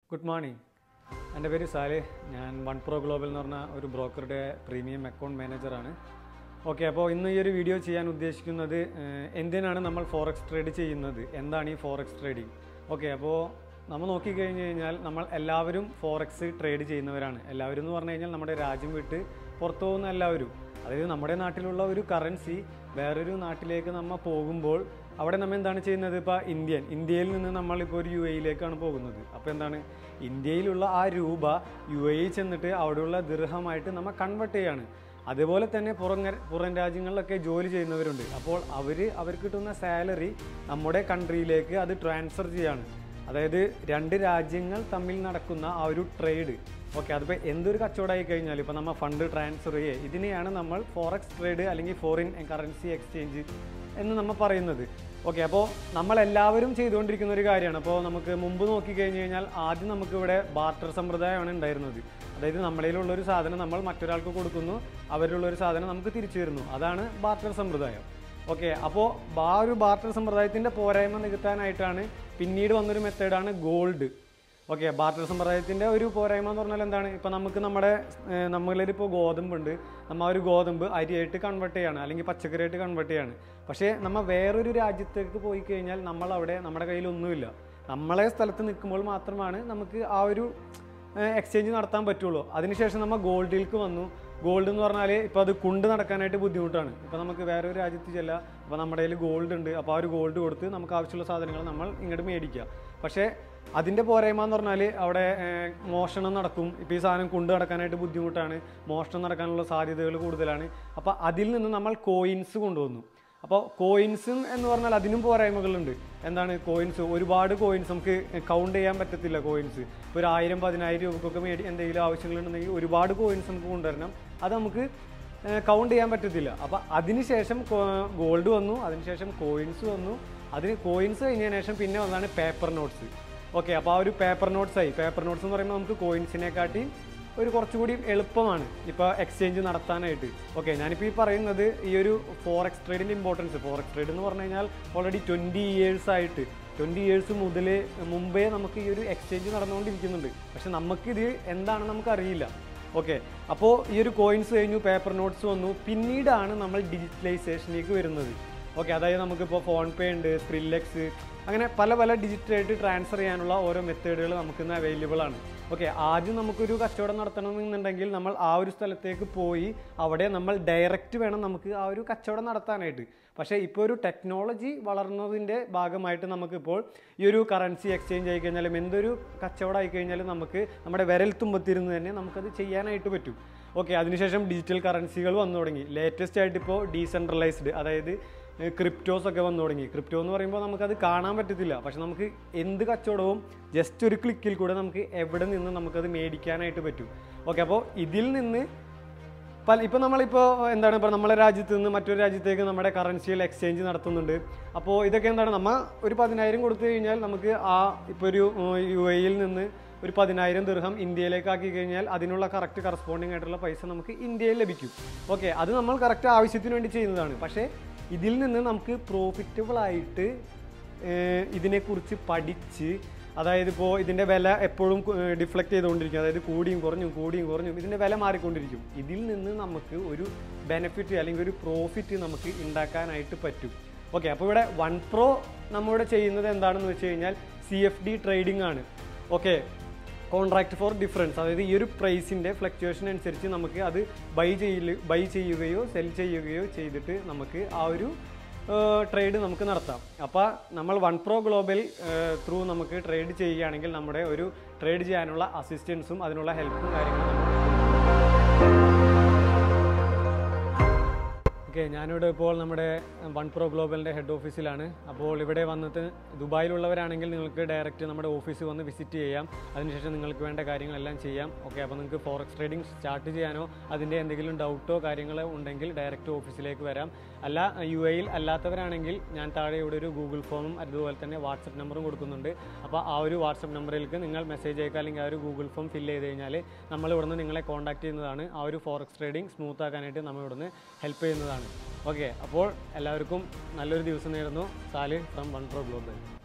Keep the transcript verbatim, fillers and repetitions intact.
Good morning. എൻ്റെ പേര് Salih. ഞാൻ വൺ പ്രോ ഗ്ലോബൽ എന്ന് പറഞ്ഞ ഒരു ബ്രോക്കറുടെ പ്രീമിയം അക്കൗണ്ട് മാനേജറാണ്. ഓക്കെ, അപ്പോൾ ഇന്ന് ഈ ഒരു വീഡിയോ ചെയ്യാൻ ഉദ്ദേശിക്കുന്നത് എന്തിനാണ് നമ്മൾ ഫോറക്സ് ട്രേഡ് ചെയ്യുന്നത്, എന്താണ് ഈ ഫോറക്സ് ട്രേഡിങ്. ഓക്കെ, അപ്പോൾ നമ്മൾ നോക്കിക്കഴിഞ്ഞ് കഴിഞ്ഞാൽ നമ്മൾ എല്ലാവരും ഫോറക്സ് ട്രേഡ് ചെയ്യുന്നവരാണ്. എല്ലാവരും എന്ന് പറഞ്ഞു കഴിഞ്ഞാൽ നമ്മുടെ രാജ്യം വിട്ട് പുറത്തു പോകുന്ന എല്ലാവരും, അതായത് നമ്മുടെ നാട്ടിലുള്ള ഒരു കറൻസി വേറൊരു നാട്ടിലേക്ക് നമ്മൾ പോകുമ്പോൾ അവിടെ നമ്മൾ എന്താണ് ചെയ്യുന്നത്, ഇപ്പോൾ ഇന്ത്യൻ ഇന്ത്യയിൽ നിന്ന് നമ്മളിപ്പോൾ ഒരു യു എയിലേക്കാണ് പോകുന്നത്. അപ്പോൾ എന്താണ്, ഇന്ത്യയിലുള്ള ആ രൂപ യു എ ചെന്നിട്ട് അവിടെയുള്ള ദിർഹമായിട്ട് നമ്മൾ കൺവേർട്ട് ചെയ്യാണ്. അതേപോലെ തന്നെ പുറം പുറം രാജ്യങ്ങളിലൊക്കെ ജോലി ചെയ്യുന്നവരുണ്ട്. അപ്പോൾ അവർ അവർക്ക് കിട്ടുന്ന സാലറി നമ്മുടെ കൺട്രിയിലേക്ക് അത് ട്രാൻസ്ഫർ ചെയ്യാണ്. അതായത് രണ്ട് രാജ്യങ്ങൾ തമ്മിൽ നടക്കുന്ന ആ ഒരു ട്രേഡ്. ഓക്കെ, അതിപ്പോൾ എന്തൊരു കച്ചവടമായി കഴിഞ്ഞാൽ ഇപ്പോൾ നമ്മൾ ഫണ്ട് ട്രാൻസ്ഫർ ചെയ്യുക, ഇതിനെയാണ് നമ്മൾ ഫോറക്സ് ട്രേഡ് അല്ലെങ്കിൽ ഫോറിൻ കറൻസി എക്സ്ചേഞ്ച് എന്ന് നമ്മൾ പറയുന്നത്. ഓക്കെ, അപ്പോൾ നമ്മളെല്ലാവരും ചെയ്തുകൊണ്ടിരിക്കുന്ന ഒരു കാര്യമാണ്. അപ്പോൾ നമുക്ക് മുമ്പ് നോക്കിക്കഴിഞ്ഞ് കഴിഞ്ഞാൽ ആദ്യം നമുക്കിവിടെ ബാർട്ടർ സമ്പ്രദായമാണ് ഉണ്ടായിരുന്നത്. അതായത് നമ്മളിലുള്ളൊരു സാധനം നമ്മൾ മറ്റൊരാൾക്ക് കൊടുക്കുന്നു, അവരിലുള്ളൊരു സാധനം നമുക്ക് തിരിച്ചു തരുന്നു. അതാണ് ബാർട്ടർ സമ്പ്രദായം. ഓക്കെ, അപ്പോൾ ആ ഒരു ബാർട്ടർ സമ്പ്രദായത്തിൻ്റെ പോരായ്മ നികത്താനായിട്ടാണ് പിന്നീട് വന്നൊരു മെത്തേഡാണ് ഗോൾഡ്. ഓക്കെ, ബാർട്ടർ സമ്പ്രദായത്തിൻ്റെ ഒരു പോരായ്മ എന്ന് പറഞ്ഞാൽ എന്താണ്, ഇപ്പോൾ നമുക്ക് നമ്മുടെ നമ്മളിലിപ്പോൾ ഗോതമ്പുണ്ട്, നമ്മൾ ആ ഒരു ഗോതമ്പ് അരിയായിട്ട് കൺവേർട്ട് ചെയ്യാണ് അല്ലെങ്കിൽ പച്ചക്കറിയായിട്ട് കൺവേർട്ട് ചെയ്യാണ്. പക്ഷേ നമ്മൾ വേറൊരു രാജ്യത്തേക്ക് പോയി കഴിഞ്ഞാൽ നമ്മളവിടെ നമ്മുടെ കയ്യിലൊന്നുമില്ല. നമ്മളെ സ്ഥലത്ത് നിൽക്കുമ്പോൾ മാത്രമാണ് നമുക്ക് ആ ഒരു എക്സ്ചേഞ്ച് നടത്താൻ പറ്റുള്ളൂ. അതിനുശേഷം നമ്മൾ ഗോൾഡിലേക്ക് വന്നു. ഗോൾഡ് എന്ന് പറഞ്ഞാൽ ഇപ്പോൾ അത് കൊണ്ട് നടക്കാനായിട്ട് ബുദ്ധിമുട്ടാണ്. ഇപ്പോൾ നമുക്ക് വേറൊരു രാജ്യത്ത് ചെല്ലാം, അപ്പോൾ നമ്മുടെ കയ്യിൽ ഗോൾഡ് ഉണ്ട്, അപ്പോൾ ആ ഒരു ഗോൾഡ് കൊടുത്ത് നമുക്ക് ആവശ്യമുള്ള സാധനങ്ങൾ നമ്മൾ ഇങ്ങോട്ട് മേടിക്കുക. പക്ഷേ അതിൻ്റെ പോരായ്മ എന്ന് പറഞ്ഞാൽ അവിടെ മോഷണം നടക്കും. ഇപ്പോൾ ഈ സാധനം കൊണ്ട് നടക്കാനായിട്ട് ബുദ്ധിമുട്ടാണ്, മോഷണം നടക്കാനുള്ള സാധ്യതകൾ കൂടുതലാണ്. അപ്പോൾ അതിൽ നിന്ന് നമ്മൾ കോയിൻസ് കൊണ്ടുവന്നു. അപ്പോൾ കോയിൻസും എന്ന് പറഞ്ഞാൽ അതിനും പോരായ്മകളുണ്ട്. എന്താണ് കോയിൻസ്, ഒരുപാട് കോയിൻസ് നമുക്ക് കൗണ്ട് ചെയ്യാൻ പറ്റത്തില്ല. കോയിൻസ് ഇപ്പോൾ ഒരു ആയിരം പതിനായിരം രൂപക്കൊക്കെ മേടി എന്തെങ്കിലും ആവശ്യങ്ങളുണ്ടെങ്കിൽ ഒരുപാട് കോയിൻസ് നമുക്ക് കൊണ്ടുവരണം, അത് നമുക്ക് കൗണ്ട് ചെയ്യാൻ പറ്റത്തില്ല. അപ്പോൾ അതിനുശേഷം ഗോൾഡ് വന്നു, അതിനുശേഷം കോയിൻസ് വന്നു. അതിന് കോയിൻസ് കഴിഞ്ഞതിന് ശേഷം പിന്നെ വന്നാണ് പേപ്പർ നോട്ട്സ്. ഓക്കെ, അപ്പോൾ ആ ഒരു പേപ്പർ നോട്ട്സായി. പേപ്പർ നോട്ട്സ് എന്ന് പറയുമ്പോൾ നമുക്ക് കോയിൻസിനെക്കാട്ടി ഒരു കുറച്ചുകൂടി എളുപ്പമാണ് ഇപ്പോൾ എക്സ്ചേഞ്ച് നടത്താനായിട്ട്. ഓക്കെ, ഞാനിപ്പോൾ ഈ പറയുന്നത് ഈ ഒരു ഫോറക്സ് ട്രേഡിൻ്റെ ഇമ്പോർട്ടൻസ്. ഫോറക്സ് ട്രേഡ് എന്ന് പറഞ്ഞു കഴിഞ്ഞാൽ ഓൾറെഡി ട്വൻറ്റി ഇയേഴ്സ് ആയിട്ട് ട്വൻറ്റി ഇയേഴ്സ് മുതൽ മുമ്പേ നമുക്ക് ഈ ഒരു എക്സ്ചേഞ്ച് നടന്നുകൊണ്ടിരിക്കുന്നുണ്ട്. പക്ഷെ നമുക്കിത് എന്താണെന്ന് നമുക്കറിയില്ല. ഓക്കെ, അപ്പോൾ ഈ ഒരു കോയിൻസ് കഴിഞ്ഞു, പേപ്പർ നോട്ട്സ് വന്നു, പിന്നീടാണ് നമ്മൾ ഡിജിറ്റലൈസേഷനിലേക്ക് വരുന്നത്. ഓക്കെ, അതായത് നമുക്കിപ്പോൾ ഫോൺ പേ ഉണ്ട്, സ്ക്രില്ലെക്സ്, അങ്ങനെ പല പല ഡിജിറ്റലായിട്ട് ട്രാൻസ്ഫർ ചെയ്യാനുള്ള ഓരോ മെത്തേഡുകൾ നമുക്കിന്ന് അവൈലബിൾ ആണ്. ഓക്കെ, ആദ്യം നമുക്കൊരു കച്ചവടം നടത്തണമെന്നുണ്ടെങ്കിൽ നമ്മൾ ആ ഒരു സ്ഥലത്തേക്ക് പോയി അവിടെ നമ്മൾ ഡയറക്റ്റ് വേണം നമുക്ക് ആ ഒരു കച്ചവടം നടത്താനായിട്ട്. പക്ഷേ ഇപ്പോൾ ഒരു ടെക്നോളജി വളർന്നതിൻ്റെ ഭാഗമായിട്ട് നമുക്കിപ്പോൾ ഈ ഒരു കറൻസി എക്സ്ചേഞ്ച് ആയി കഴിഞ്ഞാലും എന്തൊരു കച്ചവടം ആയി കഴിഞ്ഞാലും നമുക്ക് നമ്മുടെ വിരൽ തുമ്പത്തിരുന്ന് തന്നെ നമുക്കത് ചെയ്യാനായിട്ട് പറ്റും. ഓക്കെ, അതിനുശേഷം ഡിജിറ്റൽ കറൻസികൾ വന്നു തുടങ്ങി. ലേറ്റസ്റ്റ് ആയിട്ട് ഇപ്പോൾ ഡീസെൻട്രലൈസ്ഡ്, അതായത് ക്രിപ്റ്റോസ് ഒക്കെ വന്നു തുടങ്ങി. ക്രിപ്റ്റോ എന്ന് പറയുമ്പോൾ നമുക്കത് കാണാൻ പറ്റത്തില്ല, പക്ഷെ നമുക്ക് എന്ത് കച്ചവടവും ജസ്റ്റ് ഒരു ക്ലിക്കിൽ കൂടെ നമുക്ക് എവിടെ നിന്ന് നമുക്കത് മേടിക്കാനായിട്ട് പറ്റും. ഓക്കെ, അപ്പോൾ ഇതിൽ നിന്ന് പല ഇപ്പോൾ നമ്മളിപ്പോൾ എന്താണ് ഇപ്പോൾ നമ്മളെ രാജ്യത്ത് നിന്ന് മറ്റൊരു രാജ്യത്തേക്ക് നമ്മുടെ കറൻസികൾ എക്സ്ചേഞ്ച് നടത്തുന്നുണ്ട്. അപ്പോൾ ഇതൊക്കെ എന്താണ്, നമ്മൾ ഒരു പതിനായിരം കൊടുത്തു കഴിഞ്ഞാൽ നമുക്ക് ആ ഇപ്പോൾ ഒരു യു എയിൽ നിന്ന് ഒരു പതിനായിരം ദിർഹം ഇന്ത്യയിലേക്ക് ആക്കി കഴിഞ്ഞാൽ അതിനുള്ള കറക്റ്റ് കറസ്പോണ്ടിങ് ആയിട്ടുള്ള പൈസ നമുക്ക് ഇന്ത്യയിൽ ലഭിക്കും. ഓക്കെ, അത് നമ്മൾ കറക്റ്റ് ആവശ്യത്തിന് വേണ്ടി ചെയ്യുന്നതാണ്. പക്ഷേ ഇതിൽ നിന്ന് നമുക്ക് പ്രോഫിറ്റബിളായിട്ട് ഇതിനെക്കുറിച്ച് പഠിച്ച്, അതായത് ഇപ്പോൾ ഇതിൻ്റെ വില എപ്പോഴും ഡിഫ്ലക്റ്റ് ചെയ്തുകൊണ്ടിരിക്കും, അതായത് കൂടിയും കുറഞ്ഞും കൂടിയും കുറഞ്ഞും ഇതിൻ്റെ വില മാറിക്കൊണ്ടിരിക്കും. ഇതിൽ നിന്ന് നമുക്ക് ഒരു ബെനിഫിറ്റ് അല്ലെങ്കിൽ ഒരു പ്രോഫിറ്റ് നമുക്ക് ഉണ്ടാക്കാനായിട്ട് പറ്റും. ഓക്കെ, അപ്പോൾ ഇവിടെ വൺ പ്രോ നമ്മളിവിടെ ചെയ്യുന്നത് എന്താണെന്ന് വെച്ച് കഴിഞ്ഞാൽ സി എഫ് ഡി ട്രേഡിംഗ് ആണ്. ഓക്കെ, കോൺട്രാക്ട് ഫോർ ഡിഫറൻസ്, അതായത് ഈ ഒരു പ്രൈസിൻ്റെ ഫ്ലക്ച്വേഷൻ അനുസരിച്ച് നമുക്ക് അത് ബൈ ചെയ്യ ബൈ ചെയ്യുകയോ സെൽ ചെയ്യുകയോ ചെയ്തിട്ട് നമുക്ക് ആ ഒരു ട്രേഡ് നമുക്ക് നടത്താം. അപ്പോൾ നമ്മൾ വൺ പ്രോ ഗ്ലോബൽ ത്രൂ നമുക്ക് ട്രേഡ് ചെയ്യുകയാണെങ്കിൽ നമ്മുടെ ഒരു ട്രേഡ് ചെയ്യാനുള്ള അസിസ്റ്റൻസും അതിനുള്ള ഹെൽപ്പും കാര്യങ്ങളും നമ്മൾ. ഓക്കെ, ഞാനിവിടെ ഇപ്പോൾ നമ്മുടെ വൺ പ്രോ ഗ്ലോബലിൻ്റെ ഹെഡ് ഓഫീസിലാണ്. അപ്പോൾ ഇവിടെ വന്നിട്ട് ദുബായിലുള്ളവരാണെങ്കിൽ നിങ്ങൾക്ക് ഡയറക്റ്റ് നമ്മുടെ ഓഫീസിൽ വന്ന് വിസിറ്റ് ചെയ്യാം. അതിനുശേഷം നിങ്ങൾക്ക് വേണ്ട കാര്യങ്ങളെല്ലാം ചെയ്യാം. ഓക്കെ, അപ്പോൾ നിങ്ങൾക്ക് ഫോറക്സ് ട്രേഡിംഗ് സ്റ്റാർട്ട് ചെയ്യാനോ അതിൻ്റെ എന്തെങ്കിലും ഡൗട്ടോ കാര്യങ്ങളോ ഉണ്ടെങ്കിൽ ഡയറക്റ്റ് ഓഫീസിലേക്ക് വരാം. അല്ല, യു എയിൽ അല്ലാത്തവരാണെങ്കിൽ ഞാൻ താഴെ ഇവിടെ ഒരു ഗൂഗിൾ ഫോമും അതുപോലെ തന്നെ വാട്സപ്പ് നമ്പറും കൊടുക്കുന്നുണ്ട്. അപ്പോൾ ആ ഒരു വാട്സപ്പ് നമ്പറിലേക്ക് നിങ്ങൾ മെസ്സേജ് അയക്കുക, അല്ലെങ്കിൽ ആ ഒരു ഗൂഗിൾ ഫോം ഫില്ല് ചെയ്ത് കഴിഞ്ഞാൽ നമ്മൾ ഇവിടുന്ന് നിങ്ങളെ കോൺടാക്ട് ചെയ്യുന്നതാണ്. ആ ഒരു ഫോറക്സ് ട്രേഡിംഗ് സ്മൂത്ത് ആക്കാനായിട്ട് നമ്മൾ ഇവിടുന്ന് ഹെൽപ്പ് ചെയ്യുന്നതാണ്. ഓക്കെ, അപ്പോൾ എല്ലാവർക്കും നല്ലൊരു ദിവസം നേരുന്നു. Salih from one pro global.